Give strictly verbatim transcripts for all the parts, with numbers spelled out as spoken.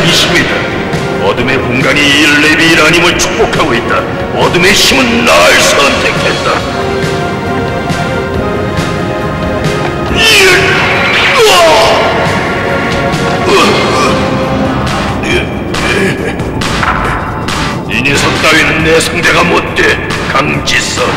있습니다. 어둠의 공간이 이 레비라님을 축복하고 있다. 어둠의 힘은 날 선택했다. 이 녀석 따위는 내 상대가 못돼. 강지서.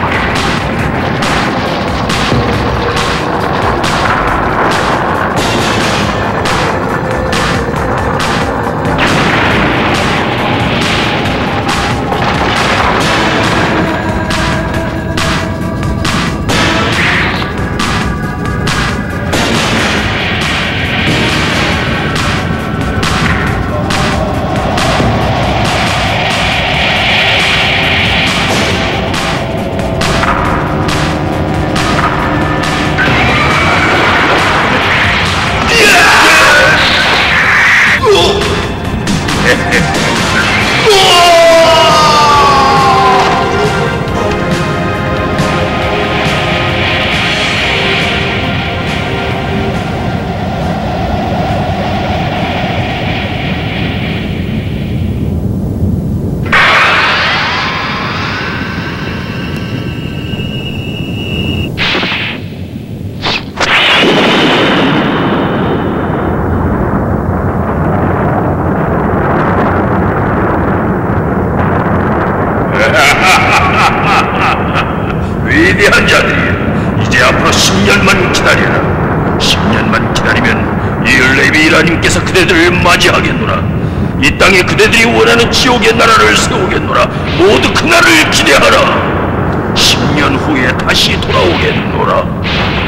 위대한 자들이여, 이제 앞으로 십 년만 기다려라. 십 년만 기다리면 이 레비라님께서 그대들을 맞이하겠노라. 이 땅에 그대들이 원하는 지옥의 나라를 세우겠노라. 모두 그날을 기대하라. 십 년 후에 다시 돌아오겠노라.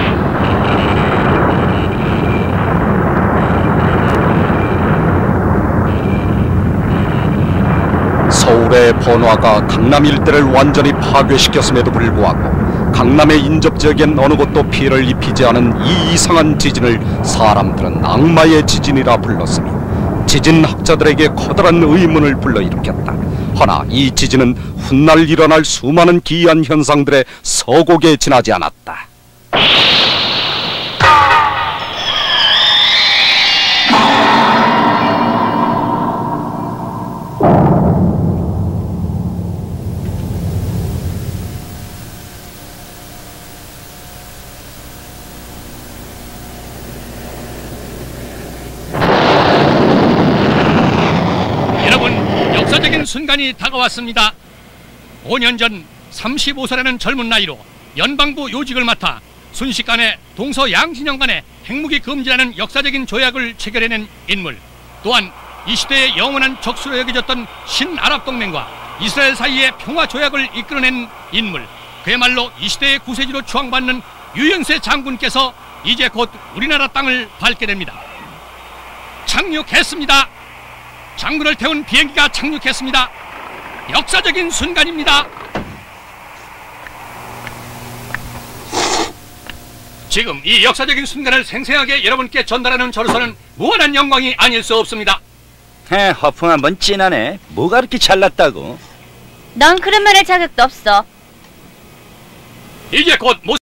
서울의 번화가 강남 일대를 완전히 파괴시켰음에도 불구하고 강남의 인접지역엔 어느 곳도 피해를 입히지 않은 이 이상한 지진을 사람들은 악마의 지진이라 불렀으니 지진학자들에게 커다란 의문을 불러일으켰다. 허나 이 지진은 훗날 일어날 수많은 기이한 현상들의 서곡에 지나지 않았다. 역사적인 순간이 다가왔습니다. 오 년 전 서른다섯 살이라는 젊은 나이로 연방부 요직을 맡아 순식간에 동서양진영 간의 핵무기 금지라는 역사적인 조약을 체결해낸 인물, 또한 이 시대의 영원한 적수로 여겨졌던 신아랍동맹과 이스라엘 사이의 평화조약을 이끌어낸 인물, 그야말로 이 시대의 구세주로 추앙받는 유영세 장군께서 이제 곧 우리나라 땅을 밟게 됩니다. 착륙했습니다. 장군을 태운 비행기가 착륙했습니다. 역사적인 순간입니다. 지금 이 역사적인 순간을 생생하게 여러분께 전달하는 저로서는 무한한 영광이 아닐 수 없습니다. 헤, 허풍 한번 찐하네. 뭐가 그렇게 잘났다고? 넌 그런 말할 자격도 없어. 이제 곧 모습